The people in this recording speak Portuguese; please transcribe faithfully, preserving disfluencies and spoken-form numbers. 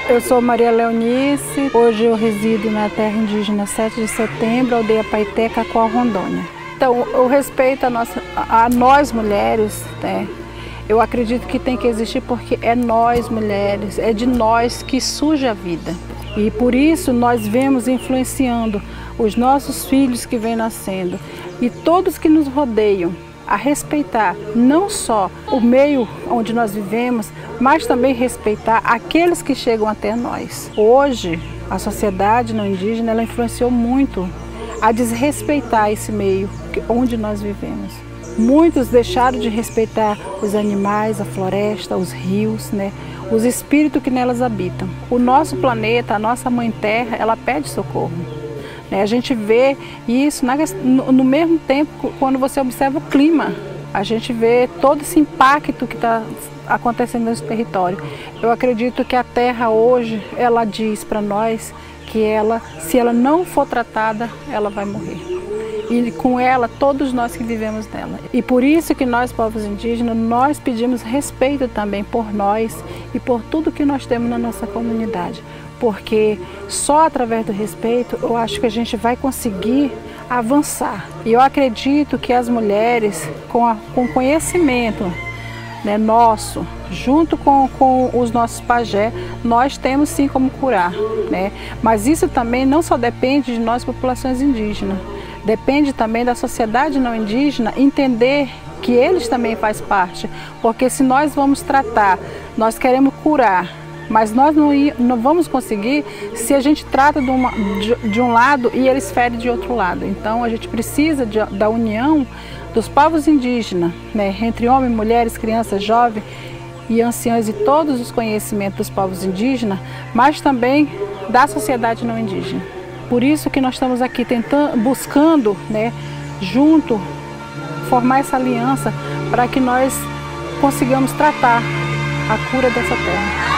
Eu sou Maria Leonice, hoje eu resido na terra indígena sete de setembro, aldeia Paité, Cacoal, Rondônia. Então, o respeito a, nossa, a nós mulheres, né, eu acredito que tem que existir porque é nós mulheres, é de nós que surge a vida. E por isso nós vemos influenciando os nossos filhos que vêm nascendo e todos que nos rodeiam a respeitar não só o meio onde nós vivemos, mas também respeitar aqueles que chegam até nós. Hoje, a sociedade não indígena ela influenciou muito a desrespeitar esse meio onde nós vivemos. Muitos deixaram de respeitar os animais, a floresta, os rios, né? Os espíritos que nelas habitam. O nosso planeta, a nossa mãe terra, ela pede socorro. A gente vê isso no mesmo tempo quando você observa o clima. A gente vê todo esse impacto que está acontecendo nesse território. Eu acredito que a terra hoje, ela diz para nós que ela, se ela não for tratada, ela vai morrer. E com ela, todos nós que vivemos nela. E por isso que nós, povos indígenas, nós pedimos respeito também por nós e por tudo que nós temos na nossa comunidade. Porque só através do respeito eu acho que a gente vai conseguir avançar. E eu acredito que as mulheres, com, a, com conhecimento, né, nosso, junto com, com os nossos pajé, nós temos sim como curar. Né? Mas isso também não só depende de nós, populações indígenas, depende também da sociedade não indígena entender que eles também fazem parte. Porque se nós vamos tratar, nós queremos curar, mas nós não, não vamos conseguir se a gente trata de, uma, de, de um lado e eles ferem de outro lado. Então a gente precisa de, da união dos povos indígenas, né, entre homens, mulheres, crianças, jovens e anciãos e todos os conhecimentos dos povos indígenas, mas também da sociedade não indígena. Por isso que nós estamos aqui tentando, buscando, né, junto, formar essa aliança para que nós consigamos tratar a cura dessa terra.